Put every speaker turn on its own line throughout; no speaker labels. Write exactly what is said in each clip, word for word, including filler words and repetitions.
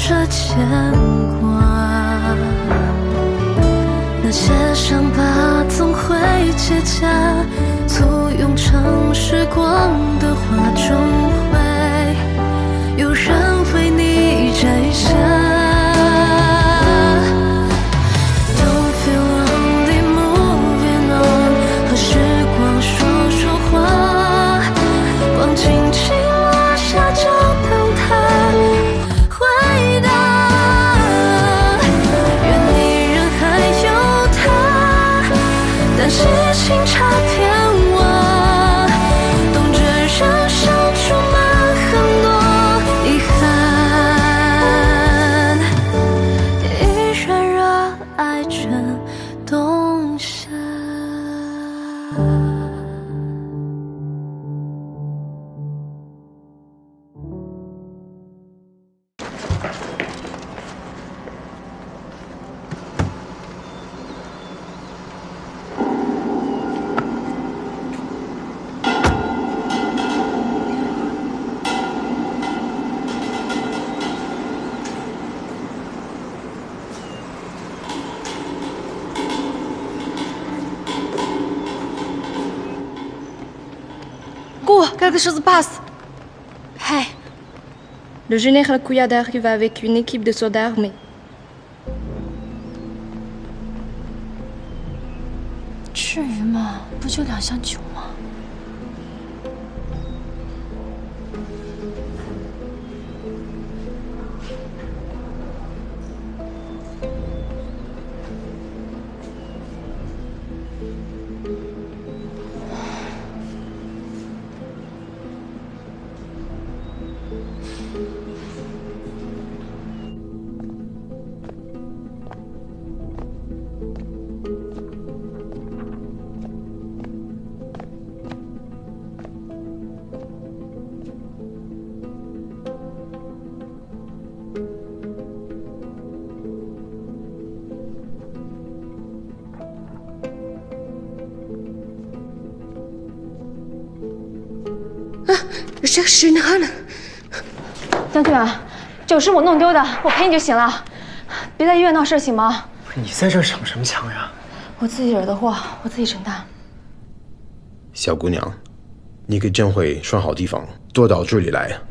着牵挂，那些伤疤总会结痂，簇拥成时光的花中会有人为你摘下。Don't feel lonely, moving on， 和时光说说话，光轻轻落下就等它回答。愿你人还有他，但是情差偏忘，懂这人生充满很多遗憾，依然热爱着冬夏。
Quelque chose passe. Hey. Le général Kouyad arrive avec une équipe de soldats armés.
至于吗？不就两箱酒吗？
这是哪呢？
将军啊，酒是我弄丢的，我赔你就行了，别在医院闹事行吗？
不是你在这逞什么强呀？
我自己惹的祸，我自己承担。
小姑娘，你给郑慧拴好地方，躲到这里来。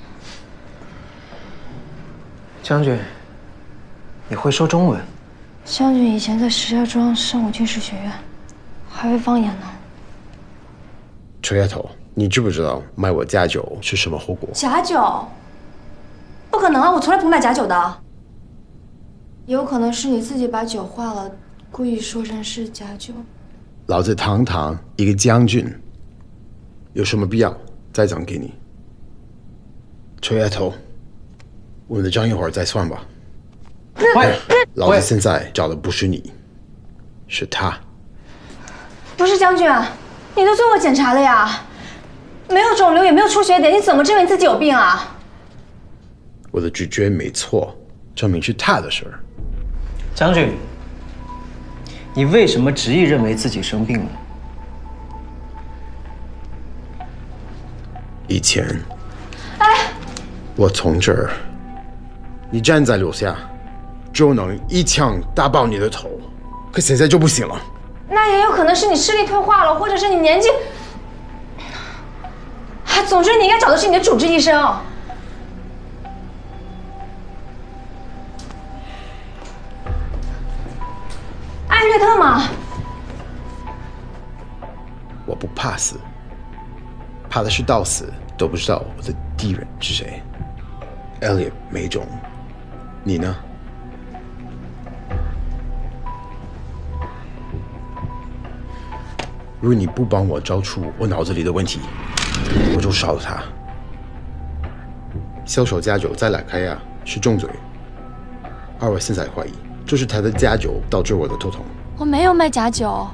将军，你会说中文？
将军以前在石家庄上过军事学院，还会方言呢。
臭丫头，你知不知道卖我假酒是什么后果？
假酒？不可能啊！我从来不卖假酒的。有可能是你自己把酒化了，故意说成是假酒。
老子堂堂一个将军，有什么必要再讲给你？臭丫头，我们等一会儿再算吧。
喂，
老子现在找的不是你，是他。
不是将军，你都做过检查了呀，没有肿瘤也没有出血点，你怎么证明自己有病啊？
我的直觉没错，证明是他的事儿。
将军，你为什么执意认为自己生病了？
以前，哎，我从这儿，你站在楼下，就能一枪打爆你的头，可现在就不行了。
那也有可能是你视力退化了，或者是你年纪……总之，你应该找的是你的主治医生。艾略特吗？
我不怕死，怕的是到死都不知道我的敌人是谁。Elliot 没种，你呢？如果你不帮我找出我脑子里的问题，我就杀了他。销售假酒在拉开亚是重罪，而我现在怀疑，就是他的假酒导致我的头痛。
我没有卖假酒。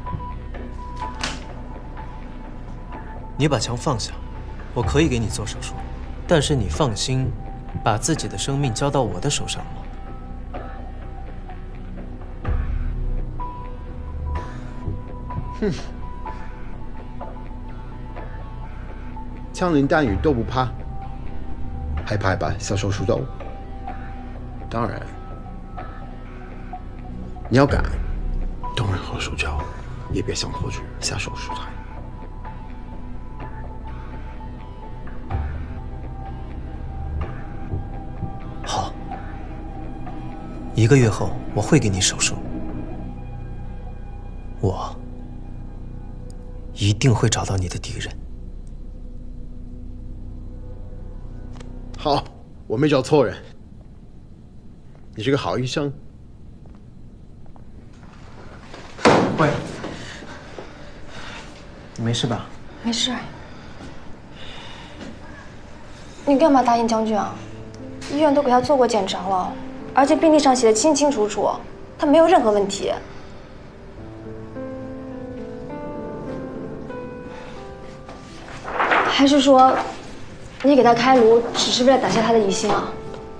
你把枪放下，我可以给你做手术，但是你放心，把自己的生命交到我的手上吗？
哼，枪林弹雨都不怕，还怕把小手术刀？ 当然，你要敢动任何手脚，也别想过去下手术台。
好，一个月后我会给你手术，我一定会找到你的敌人。
好，我没找错人。你是个好医生。
喂，你没事吧？
没事。你干嘛答应将军啊？医院都给他做过检查了，而且病历上写的清清楚楚，他没有任何问题。还是说，你给他开颅只是为了打消他的疑心啊？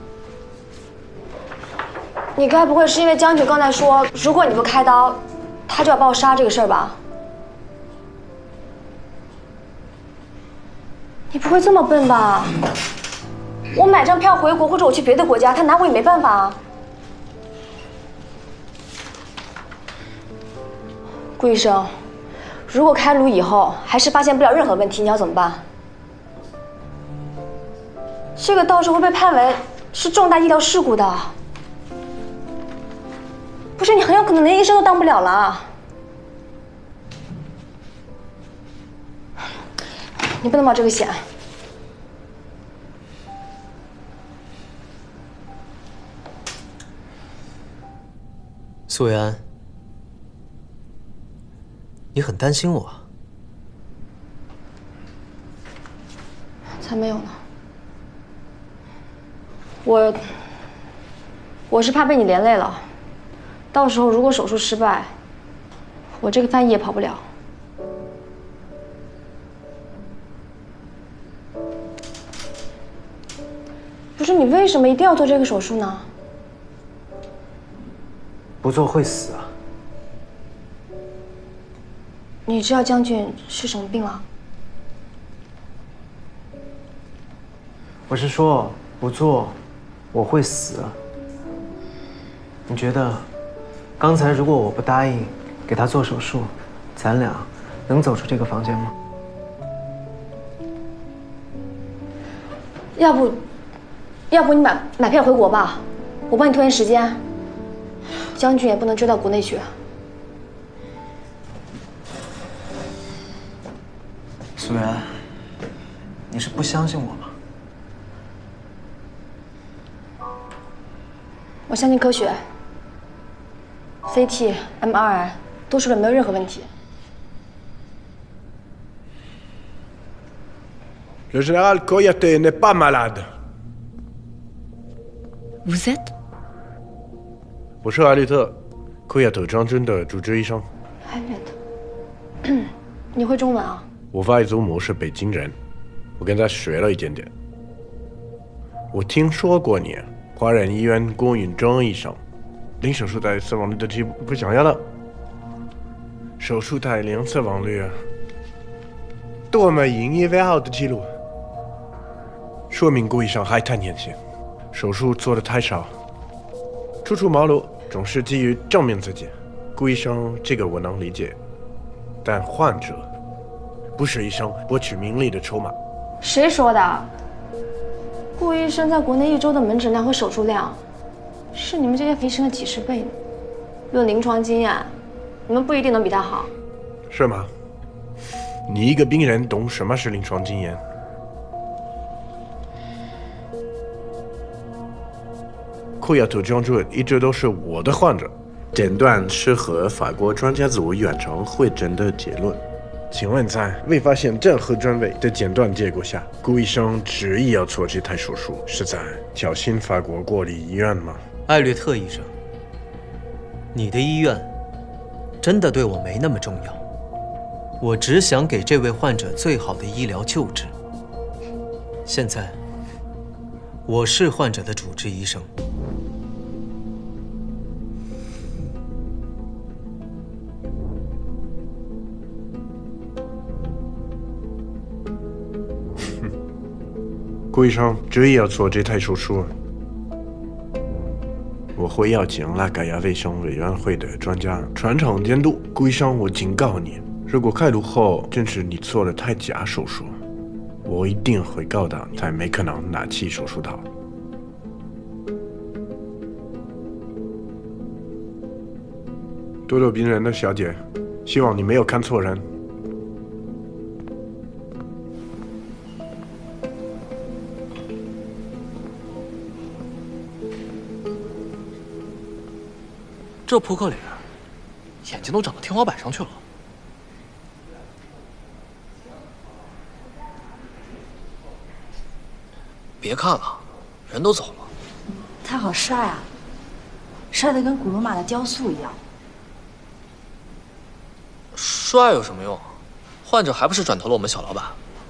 你该不会是因为将军刚才说，如果你不开刀，他就要把我杀这个事儿吧？你不会这么笨吧？我买张票回国，或者我去别的国家，他拿我也没办法啊。顾医生，如果开颅以后还是发现不了任何问题，你要怎么办？这个到时候会被判为是重大医疗事故的。不是，你很有可能连医生都当不了了。你不能冒这个险。
苏维安，你很担心我？
才没有呢。我，我是怕被你连累了。到时候如果手术失败，我这个翻译也跑不了。不是，你为什么一定要做这个手术呢？
不做会死啊！
你知道将军是什么病了？
我是说，不做我会死。你觉得，刚才如果我不答应给他做手术，咱俩能走出这个房间吗？
要不，要不你买买票回国吧，我帮你拖延时间。将军也不能追到国内去。
苏媛，你是不相信我吗？
我相信科学 ，C T、M R I 都说了没有任何问题。
Le général Koyate n'est pas malade.
Vous êtes
我是艾略特，库亚特将军的主治医生。
艾略特，你会中文啊？
我外祖母是北京人，我跟她学了一点点。我听说过你，华人医院龚允中医生，零手术台死亡率的记录不想要了。手术台零死亡率，多么引以为傲的记录，说明顾医生还太年轻，手术做的太少。初出茅庐，总是急于证明自己。顾医生，这个我能理解，但患者不是医生博取名利的筹码。
谁说的？顾医生在国内一周的门诊量和手术量，是你们这些医生的几十倍呢。论临床经验，你们不一定能比他好。
是吗？你一个病人懂什么是临床经验？库亚特将军一直都是我的患者，
诊断适合法国专家组远程会诊的结论。
请问在未发现任何专位的诊断结果下，顾医生执意要做这台手术，是在挑衅法国国立医院吗？
艾略特医生，你的医院真的对我没那么重要，我只想给这位患者最好的医疗救治。现在，我是患者的主治医生。
顾医生执意要做这台手术， 我会邀请拉盖亚卫生委员会的专家全程监督。顾医生，我警告你，如果开颅后证实你做了胎假手术，我一定会告到你，才没可能拿起手术刀。多多病人的小姐，希望你没有看错人。
这扑克脸，眼睛都长到天花板上去了。别看了，人都走了。
他好帅啊，帅得跟古罗马的雕塑一样。
帅有什么用？患者还不是转投了我们小老板。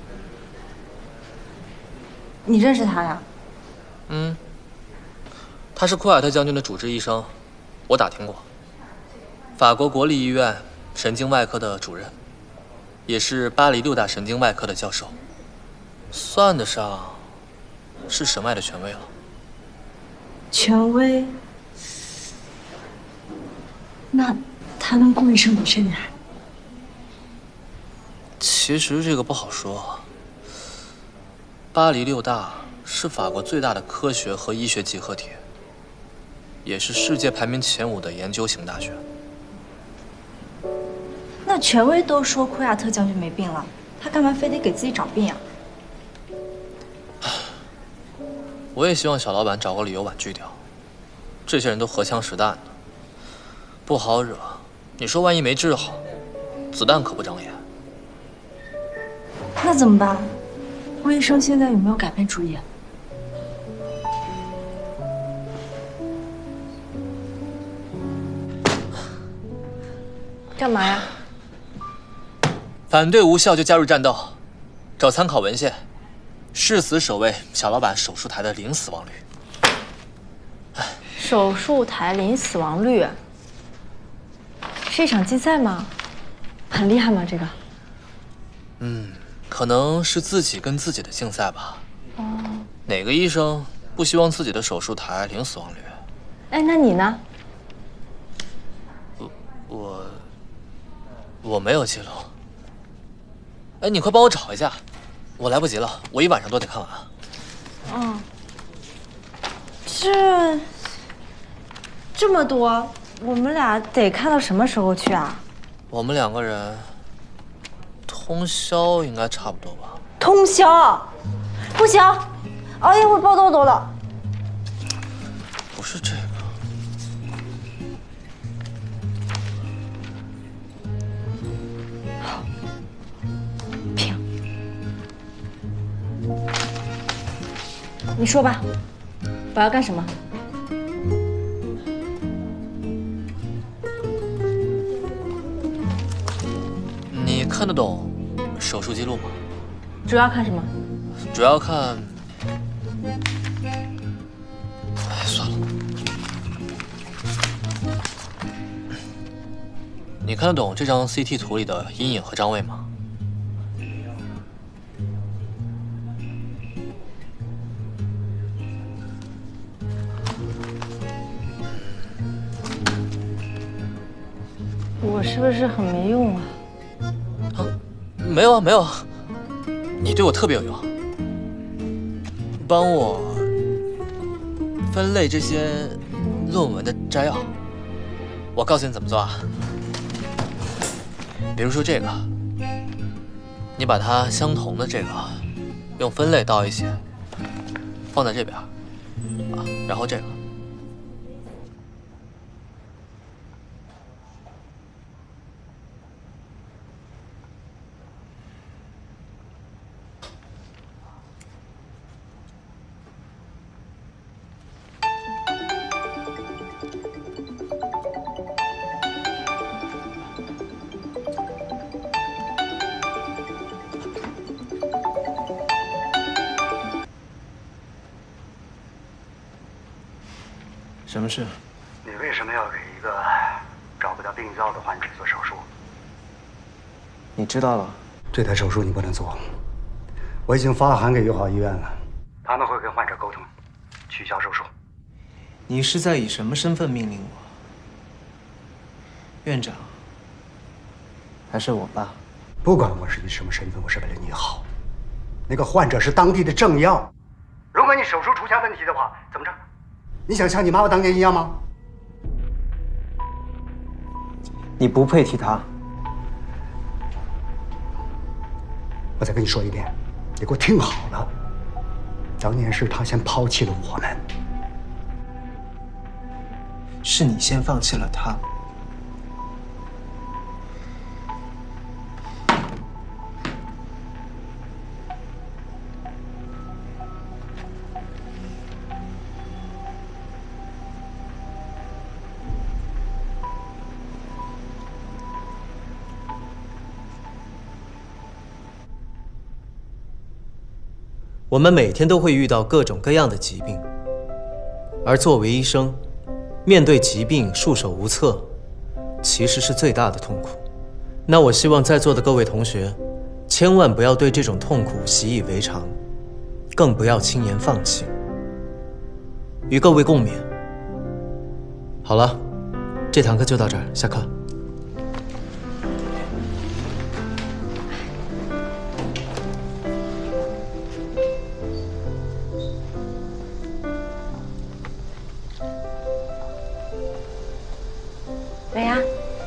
你认识他呀？
嗯，他是库尔特将军的主治医生。我打听过，法国国立医院神经外科的主任，也是巴黎六大神经外科的教授，算得上是神外的权威了。
权威？那他能顾医生比谁厉害？
其实这个不好说。巴黎六大是法国最大的科学和医学集合体。也是世界排名前五的研究型大学。
那权威都说库亚特将军没病了，他干嘛非得给自己找病呀？
我也希望小老板找个理由婉拒掉。这些人都荷枪实弹的，不好惹。你说万一没治好，子弹可不长眼。
那怎么办？顾医生现在有没有改变主意？干嘛呀？
反对无效就加入战斗，找参考文献，誓死守卫小老板手术台的零死亡率。
手术台零死亡率，是一场竞赛吗？很厉害吗？这个？
嗯，可能是自己跟自己的竞赛吧。
哦。
哪个医生不希望自己的手术台零死亡率？
哎，那你呢？
我我。我没有记录。哎，你快帮我找一下，我来不及了，我一晚上都得看完。
嗯，这这么多，我们俩得看到什么时候去啊？
我们两个人通宵应该差不多吧？
通宵？不行，熬夜会爆痘痘的。
不是这个。
你说吧，我要干什么？
你看得懂手术记录吗？
主要看什么？
主要看……哎，算了。你看得懂这张 C T 图里的阴影和张位吗？
我是不是很没用啊？
啊，没有啊，没有啊，你对我特别有用，帮我分类这些论文的摘要。我告诉你怎么做啊。比如说这个，你把它相同的这个用分类倒一起，放在这边，啊，然后这个。
什么事？
你为什么要给一个找不到病灶的患者做手术？
你知道了。
这台手术你不能做，我已经发函给友好医院了，他们会跟患者沟通，取消手术。
你是在以什么身份命令我？院长，还是我爸？
不管我是以什么身份，我是为了你好。那个患者是当地的政要，如果你手术出现问题的话，怎么着？你想像你妈妈当年一样吗？
你不配提他。
我再跟你说一遍，你给我听好了。当年是他先抛弃了我们，
是你先放弃了他。
我们每天都会遇到各种各样的疾病，而作为医生，面对疾病束手无策，其实是最大的痛苦。那我希望在座的各位同学，千万不要对这种痛苦习以为常，更不要轻言放弃。与各位共勉。好了，这堂课就到这儿，下课。
维安，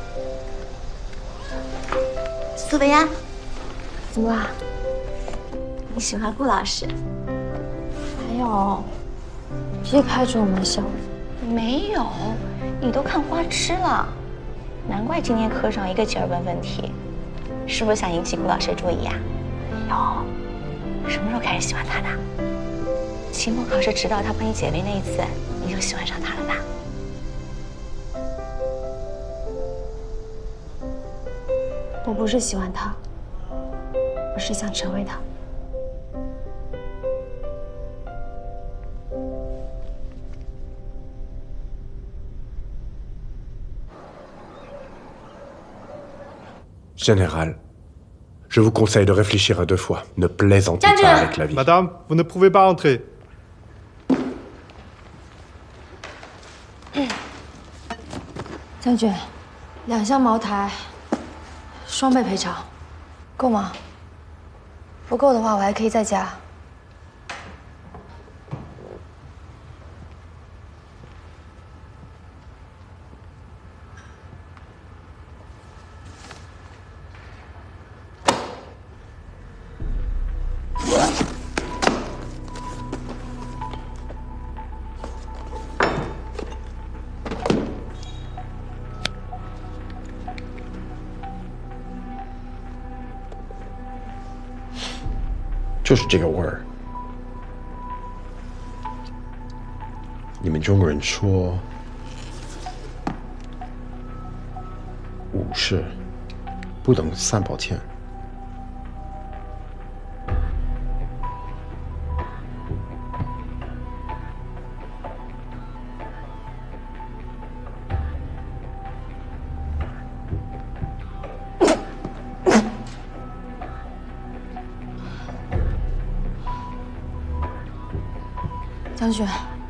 苏维安，怎么啦？你喜欢顾老师？
没有，别开这种玩笑。
没有，你都看花痴了。难怪今天课上一个劲儿问问题，是不是想引起顾老师的注意呀？有，什么时候开始喜欢他的？期末考试迟到他帮你解围那一次，你就喜欢上他了吧？
我不是喜欢他，我是想成为他。
Général, je vous conseille de réfléchir à deux fois. Ne plaisantez pas avec la vie.
Madame, vous ne pouvez pas entrer.
将军，两箱茅台，双倍赔偿，够吗？不够的话，我还可以再加。
就是这个味儿。你们中国人说，武士不懂三宝天。
将军，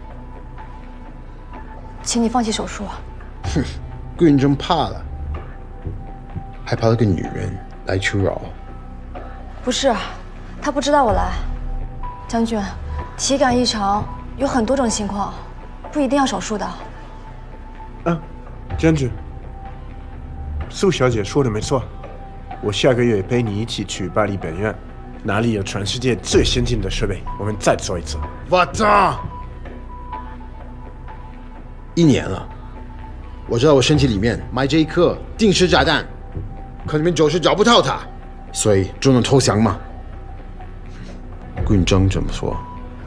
请你放弃手术。
哼，顾云峥怕了，还怕了个女人来求饶。
不是，他不知道我来。将军，体感异常有很多种情况，不一定要手术的。
啊，将军，苏小姐说的没错，我下个月陪你一起去巴黎本院。哪里有全世界最先进的设备？我们再做一次。
我操！一年了，我知道我身体里面埋着一颗定时炸弹，可你们就是找不到它，所以就能投降吗？顾云峥这么说，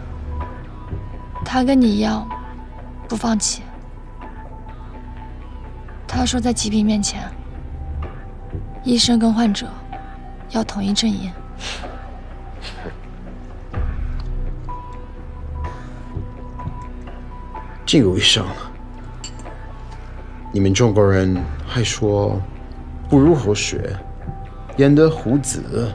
他跟你一样，不放弃。他说，在疾病面前，医生跟患者要统一阵营。
进入医生了，你们中国人还说不如活血，焉得虎子。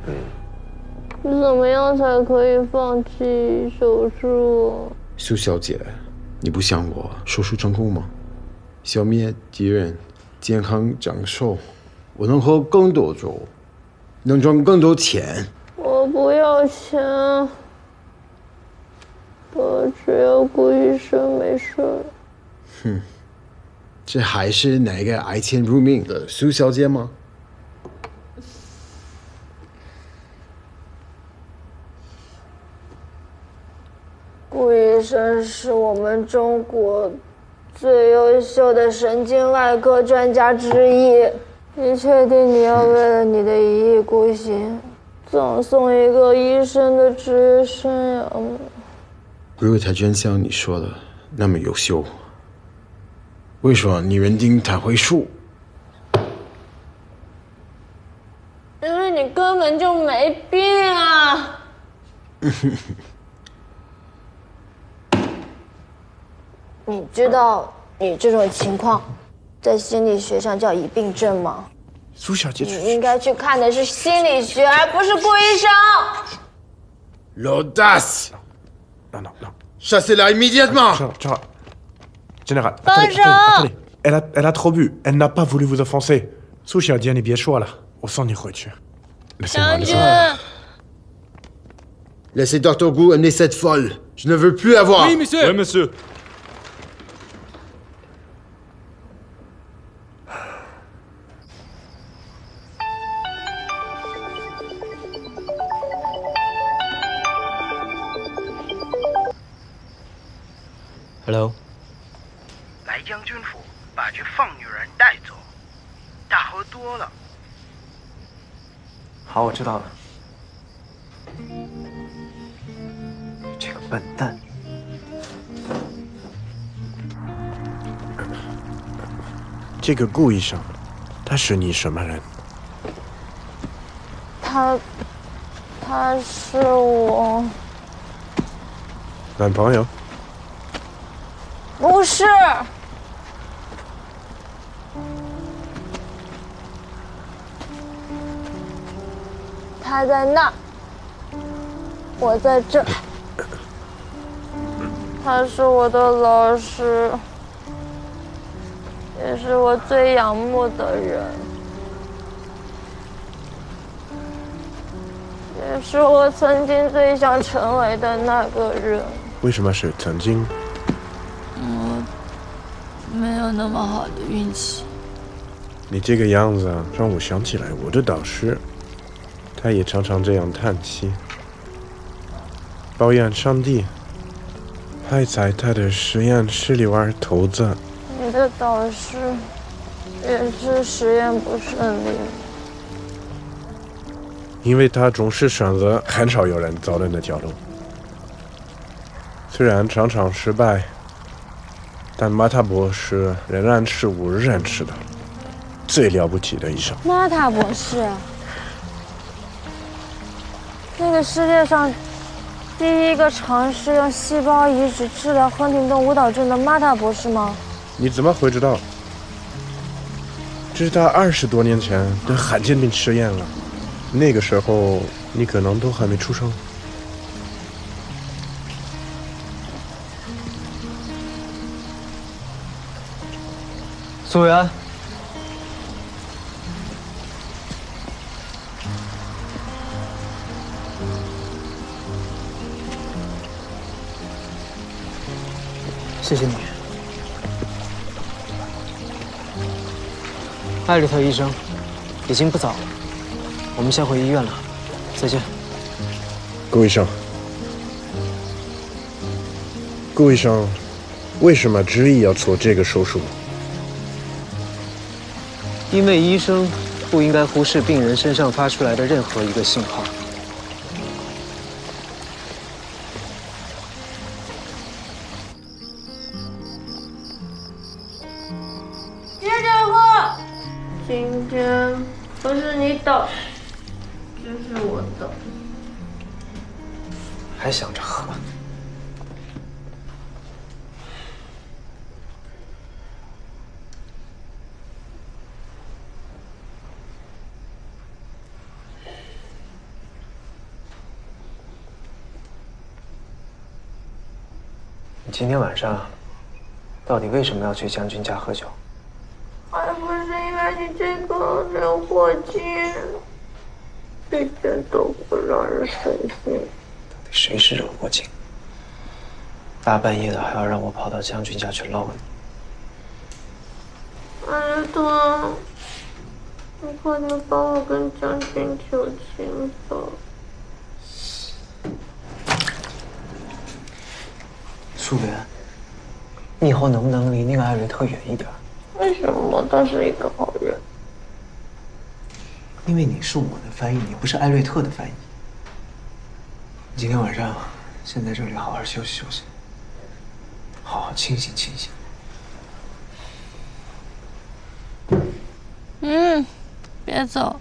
怎么样才可以放弃手术？
苏小姐，你不想我手术成功吗？消灭敌人，健康长寿，我能活更多周，能赚更多钱。
我不要钱，我只要顾医生没事。
哼，这还是那个爱钱如命的苏小姐吗？
顾医生是我们中国最优秀的神经外科专家之一。你确定你要为了你的一意孤行，葬送一个医生的职业生涯吗？
如果他真像你说的那么优秀，为什么你认定他会输？
因为你根本就没病啊！你知道你这种情况在心理学上叫疑病症吗？
苏小姐，
你应该去看的是心理学，而不是顾医生。
L'audace!
Non, non, non.
Chassez-la immédiatement!
Général, Général,
attendez, attendez,
attendez. Elle a, elle a trop bu. Elle n'a pas voulu vous offenser. 苏小姐，你别说了，我送你回去。
将军。
Laissez docteur Gu amener cette folle. Je ne veux plus la voir.
Oui, monsieur. Oui, monsieur.
Hello。
来将军府把这放女人带走，大喝多了。
好，我知道了。这个笨蛋。
这个顾医生，他是你什么人？
他，他是我
男朋友。
不是，他在那，我在这。他是我的老师，也是我最仰慕的人，也是我曾经最想成为的那个人。
为什么是曾经？
我没有那么好的运气。
你这个样子啊，让我想起来我的导师，他也常常这样叹息，抱怨上帝还在他的实验室里玩骰子。
你的导师也是实验不顺利，
因为他总是选择很少有人走的那条路，虽然常常失败。但马塔博士仍然是我认识的最了不起的医生。
马塔博士，那个世界上第一个尝试用细胞移植治疗亨廷顿舞蹈症的马塔博士吗？
你怎么会知道？这是他二十多年前的罕见病实验了，那个时候你可能都还没出生。
苏源，谢谢你，艾略特医生。已经不早了，我们先回医院了，再见。
顾医生，顾医生，为什么执意要做这个手术？
因为医生不应该忽视病人身上发出来的任何一个信号。
别讲话！今天不是你倒，就是我倒。
还想着喝？ 你今天晚上到底为什么要去将军家喝酒？
还不是因为你这个人火精，一点都不让人省心。
到底谁是惹祸精？大半夜的还要让我跑到将军家去捞你？
艾略特，你快点帮我跟将军求情吧。
苏媛，你以后能不能离那个艾略特远一点？
为什么他是一个好人？
因为你是我的翻译，你不是艾略特的翻译。你今天晚上先在这里好好休息休息，好好清醒清醒。
嗯，别走。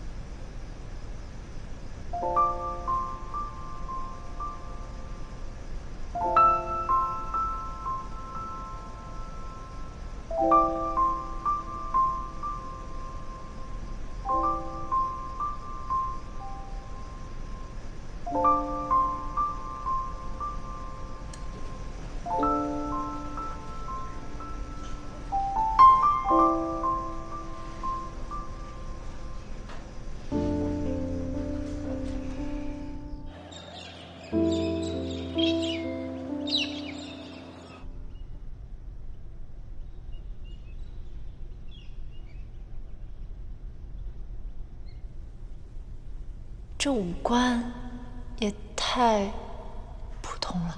这五官也太普通了。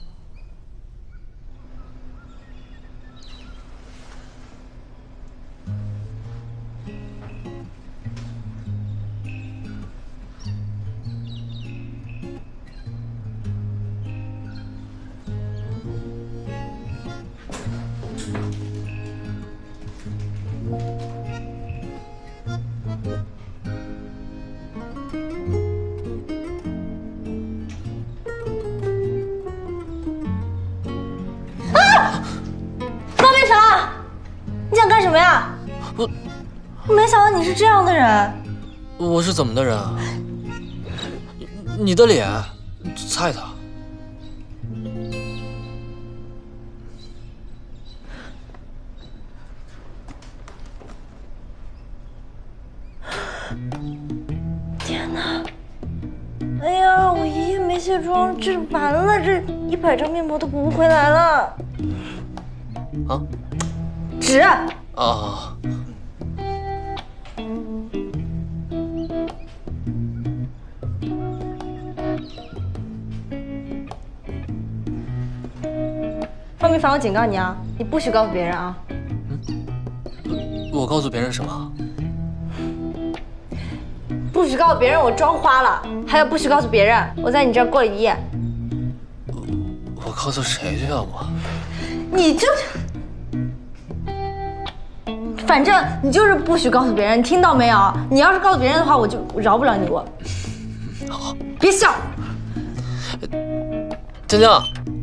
什么呀？
我
我没想到你是这样的人。
我是怎么的人啊？你的脸，猜他。
天哪！哎呀，我一夜没卸妆，这完了，这一百张面膜都补不回来了。
啊？
纸。
啊！
方明凡，我警告你啊，你不许告诉别人啊！
嗯，我告诉别人什么？
不许告诉别人我妆花了，还有不许告诉别人我在你这儿过了一夜。
我告诉谁去啊我？
你就。反正你就是不许告诉别人，你听到没有？你要是告诉别人的话，我就饶不了你我。
好，
别笑。
江江，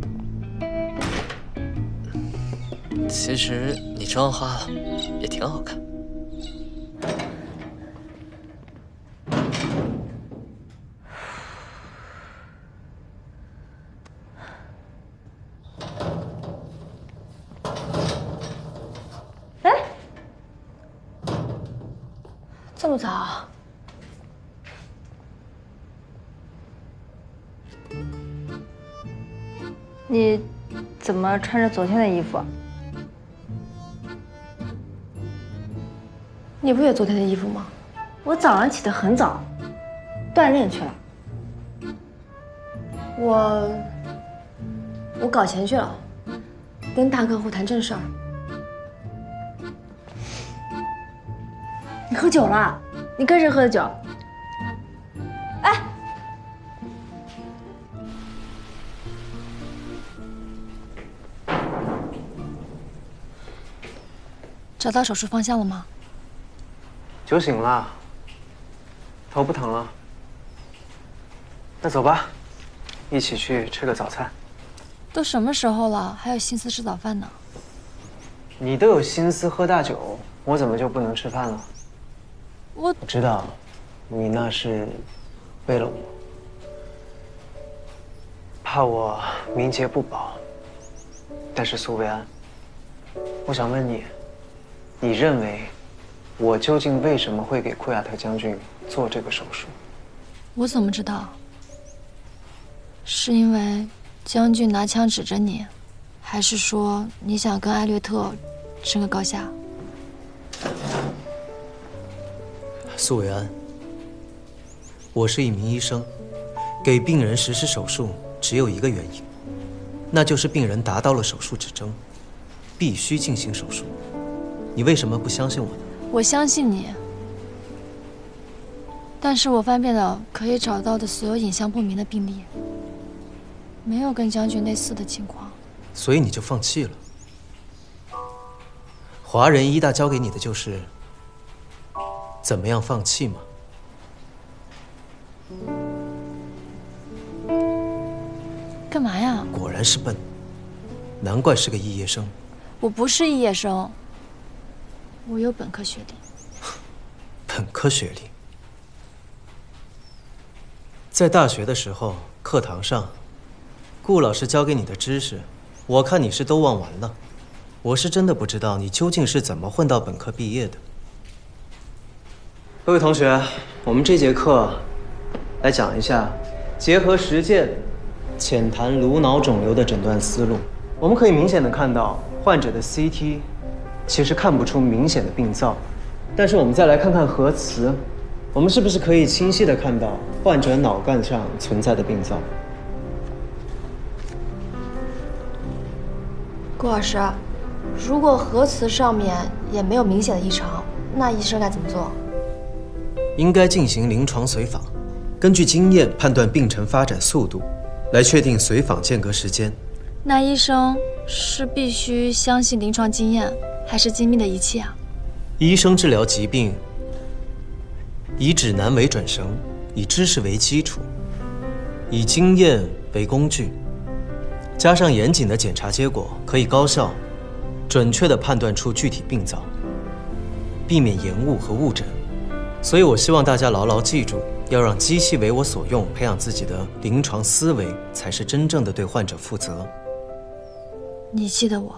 其实你妆花了也挺好看。
这么早？
你怎么穿着昨天的衣服？
你不也昨天的衣服吗？
我早上起得很早，锻炼去了。
我我搞钱去了，跟大客户谈正事儿。
你喝酒了？你跟谁喝的酒？哎，
找到手术方向了吗？
酒醒了，头不疼了。那走吧，一起去吃个早餐。
都什么时候了，还有心思吃早饭呢？
你都有心思喝大酒，我怎么就不能吃饭了？
我
我知道，你那是为了我，怕我名节不保， 但是苏维安，我想问你，你认为我究竟为什么会给库亚特将军做这个手术？
我怎么知道？是因为将军拿枪指着你，还是说你想跟艾略特争个高下？
苏维安，我是一名医生，给病人实施手术只有一个原因，那就是病人达到了手术指征，必须进行手术。你为什么不相信我呢？
我相信你，但是我翻遍了可以找到的所有影像不明的病例，没有跟将军类似的情况。
所以你就放弃了？华人医大教给你的就是怎么样放弃吗？
干嘛呀？
果然是笨，难怪是个肄业生。
我不是肄业生，我有本科学历。
本科学历，在大学的时候，课堂上，顾老师教给你的知识，我看你是都忘完了。我是真的不知道你究竟是怎么混到本科毕业的。
各位同学，我们这节课来讲一下结合实践浅谈颅脑肿瘤的诊断思路。我们可以明显的看到，患者的 C T 其实看不出明显的病灶，但是我们再来看看核磁，我们是不是可以清晰的看到患者脑干上存在的病灶？
顾老师，如果核磁上面也没有明显的异常，那医生该怎么做？
应该进行临床随访，根据经验判断病程发展速度，来确定随访间隔时间。
那医生是必须相信临床经验，还是精密的仪器啊？
医生治疗疾病，以指南为准绳，以知识为基础，以经验为工具，加上严谨的检查结果，可以高效、准确地判断出具体病灶，避免延误和误诊。所以我希望大家牢牢记住，要让机器为我所用，培养自己的临床思维，才是真正的对患者负责。
你记得我，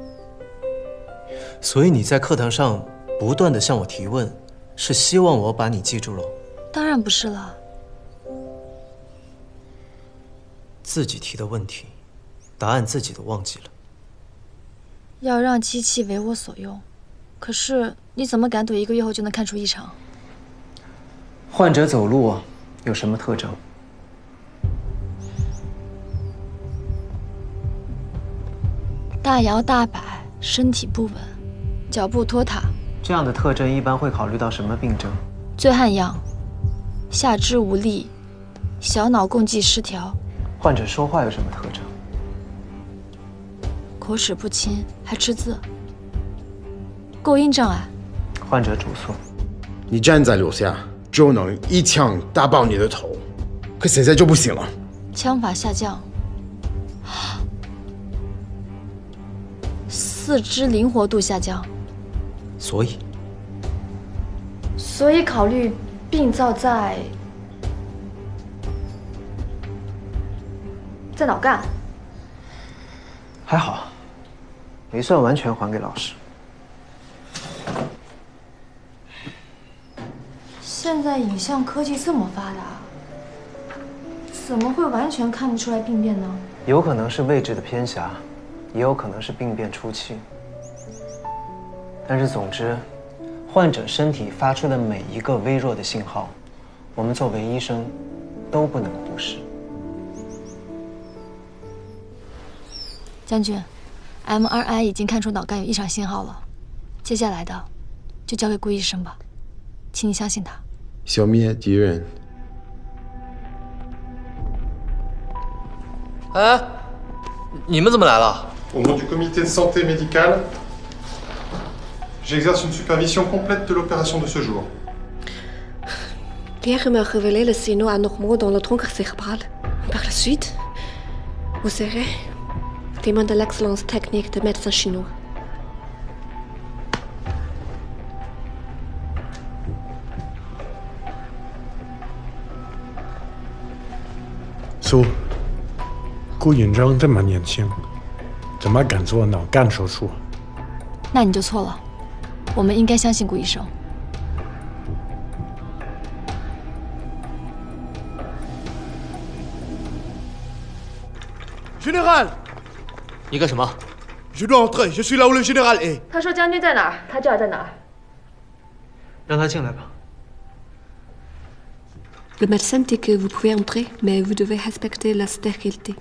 所以你在课堂上不断地向我提问，是希望我把你记住了？
当然不是了。
自己提的问题，答案自己都忘记了。
要让机器为我所用，可是你怎么敢赌一个月后就能看出异常？
患者走路有什么特征？
大摇大摆，身体不稳，脚步拖沓。
这样的特征一般会考虑到什么病症？
醉汉样，下肢无力，小脑共济失调。
患者说话有什么特征？
口齿不清，还吃字。构音障碍。
患者主诉。
你站在楼下就能一枪打爆你的头，可现在就不行了。
枪法下降。四肢灵活度下降。
所以。
所以考虑病灶在在脑干。
还好，没算完全还给老师。
现在影像科技这么发达，怎么会完全看不出来病变呢？
有可能是位置的偏狭，也有可能是病变初期。但是总之，患者身体发出的每一个微弱的信号，我们作为医生都不能忽视。
将军 ，M R I 已经看出脑干有异常信号了，接下来的就交给顾医生吧，请你相信他。
消灭敌人。
哎，你们怎么来了？
Au nom du comité de santé médicale, j'exerce une supervision complète de l'opération de ce jour.
Hier me révélé le signaux anormaux dans le tronc cérébral. Par la suite, vous serez témoin de l'excellence technique des médecins chinois.
苏，顾院长这么年轻， 怎么敢做脑干手术？
那你就错了，我们应该相信顾医生。
Général，
你干什么
Je dois entrer. Je suis là où le général est.
他说将军在哪儿，他就要在哪儿。
让他进来吧。
Le médecin dit que vous pouvez entrer, mais vous devez respecter la stérilité.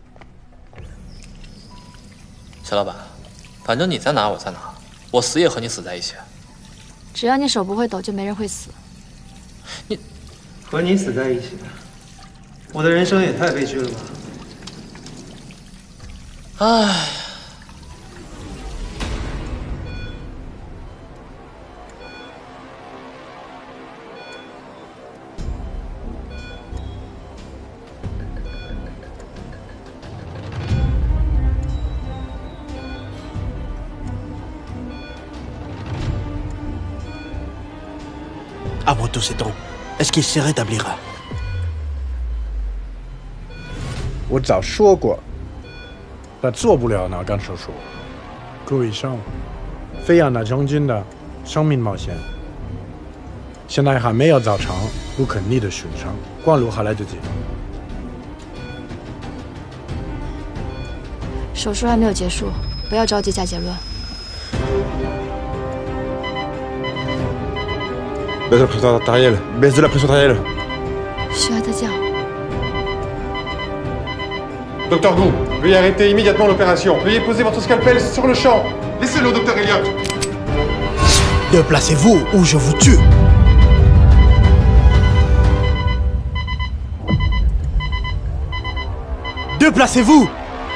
小老板，反正你在哪，我在哪，我死也和你死在一起。
只要你手不会抖，就没人会死。
你
和你死在一起，我的人生也太悲剧了吧！
唉。
Avant tous ces temps, est-ce qu'il se rétablira?
我早说过，他做不了脑干手术。顾医生，非要拿将军的生命冒险，现在还没有造成不可逆的损伤，光路还来得及。
手术还没有结束，不要着急下结论。
Baisse la pression artérielle. Baisse de la pression artérielle.
需要再叫。
Docteur Gou, veuillez arrêter immédiatement l'opération. Veuillez poser votre scalpel sur le champ. Laissez-le, docteur Elliott.
Déplacez-vous ou je vous tue. Déplacez-vous.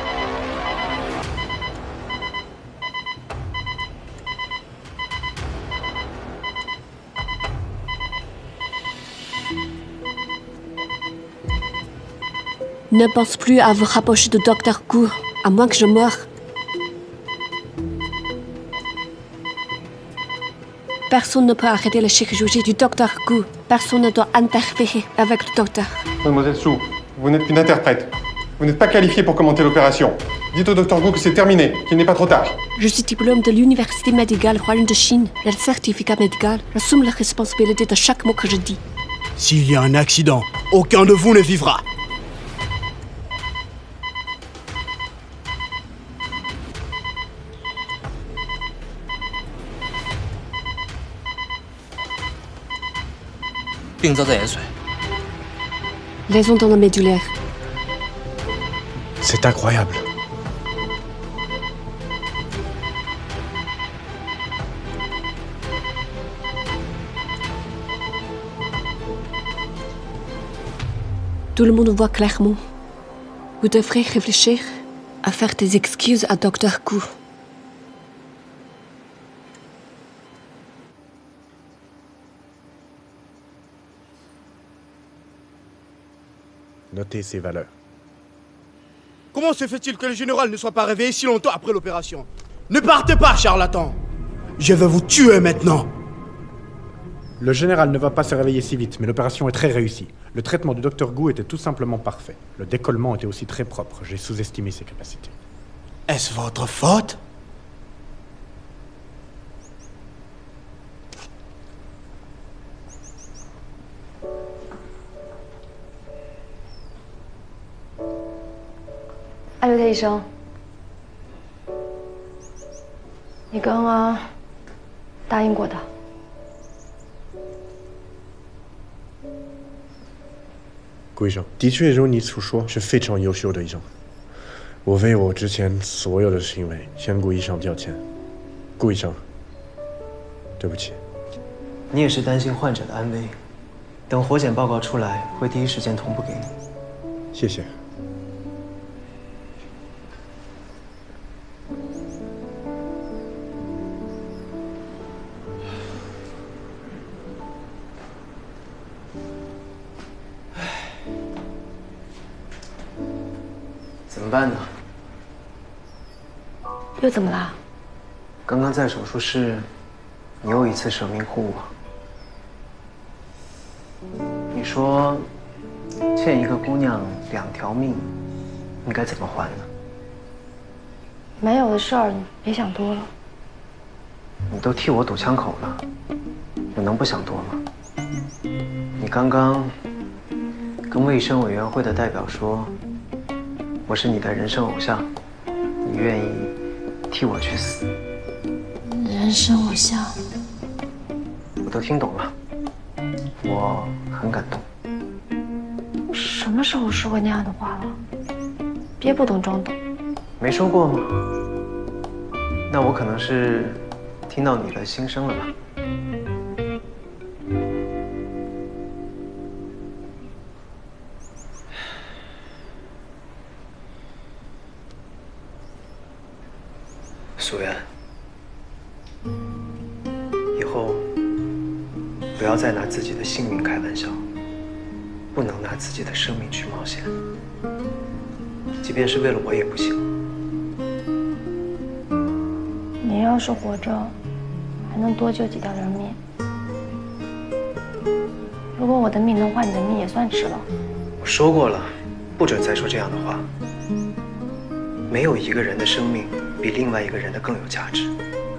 Ne pense plus à vous rapprocher du docteur Gu, à moins que je meure. Personne ne peut arrêter la chirurgie du docteur Gu. Personne ne doit interférer avec le docteur.
Mademoiselle Su, vous n'êtes qu'une interprète. Vous n'êtes pas qualifiée pour commenter l'opération. Dites au docteur Gu que c'est terminé, qu'il n'est pas trop tard.
Je suis diplôme de l'Université médicale royale de Chine. Le certificat médical assume la responsabilité de chaque mot que je dis.
S'il y a un accident, aucun de vous ne vivra.
Lésion dans le médulaire.
C'est incroyable.
Tout le monde voit clairement. Vous devrez réfléchir à faire des excuses à docteur Gu.
Notez ces valeurs.
Comment se fait-il que le général ne soit pas réveillé si longtemps après l'opération? Ne partez pas, charlatan! Je vais vous tuer maintenant!
Le général ne va pas se réveiller si vite, mais l'opération est très réussie. Le traitement du docteur Gu était tout simplement parfait. Le décollement était aussi très propre. J'ai sous-estimé ses capacités.
Est-ce votre faute?
艾略特医生，你刚刚答应过的。
顾医生，的确如你所说，是非常优秀的医生。我为我之前所有的行为向顾医生道歉。顾医生，对不起。
你也是担心患者的安危，等活检报告出来，会第一时间同步给你。
谢谢。
怎么办呢？
又怎么了？
刚刚在手术室，你又一次舍命护我。你说，欠一个姑娘两条命，应该怎么还呢？
没有的事儿，你别想多了。
你都替我堵枪口了，我能不想多吗？你刚刚跟卫生委员会的代表说，我是你的人生偶像，你愿意替我去死？
人生偶像，
我都听懂了，我很感动。
什么时候说过那样的话了？别不懂装懂。
没说过吗？那我可能是听到你的心声了吧？苏媛，以后不要再拿自己的性命开玩笑，不能拿自己的生命去冒险，即便是为了我也不行。
你要是活着，还能多救几条人命。如果我的命能换你的命，也算值了。
我说过了，不准再说这样的话。没有一个人的生命比另外一个人的更有价值。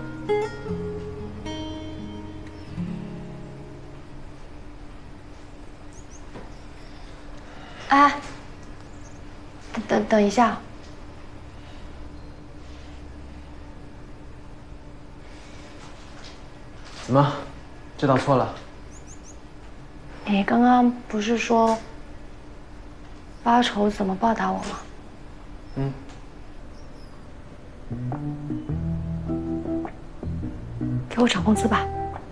哎，等等等一下。
怎么，知道错了？
你刚刚不是说发愁怎么报答我吗？
嗯。
给我涨工资吧。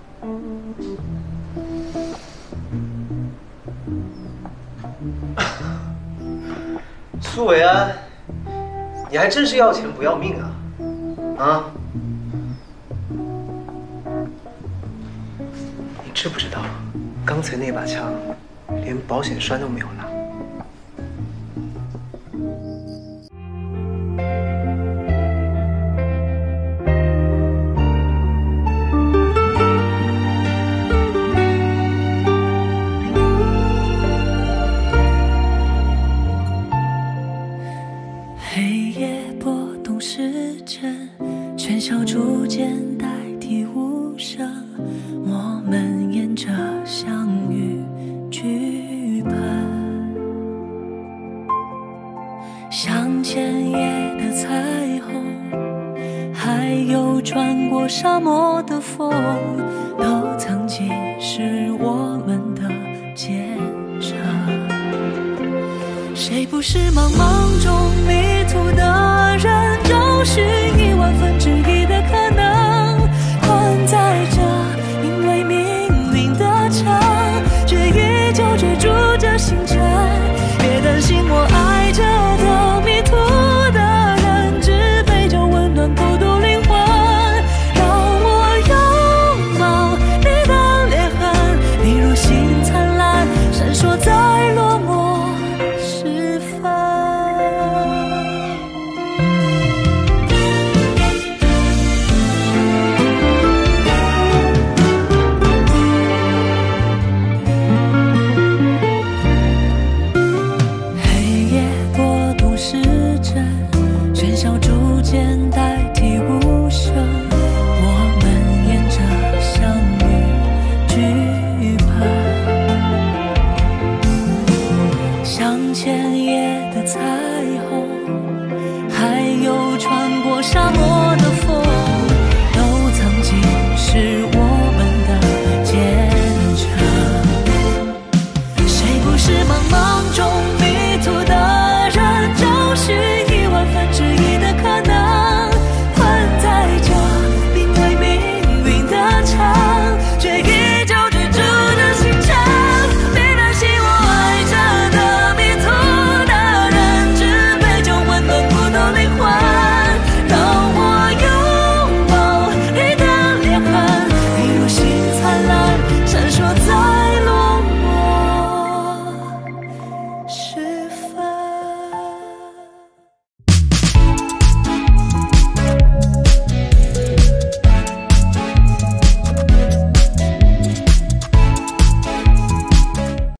苏伟安，你还真是要钱不要命啊！啊？你知不知道，刚才那把枪连保险栓都没有拉。
像前夜的彩虹，还有穿过沙漠的风，都曾经是我们的坚守。谁不是茫茫中迷途的人，找寻一万分之一的可能，困在这因为命运的墙，却依旧追逐着星辰。别担心我爱着的迷途的人，只陪着温暖孤独灵魂，让我拥抱你的裂痕，你如星灿烂闪烁在落寞时分。黑夜过度失真，喧嚣逐渐代替无声，我们沿着相遇惧怕，像前夜的彩虹，还有穿过沙漠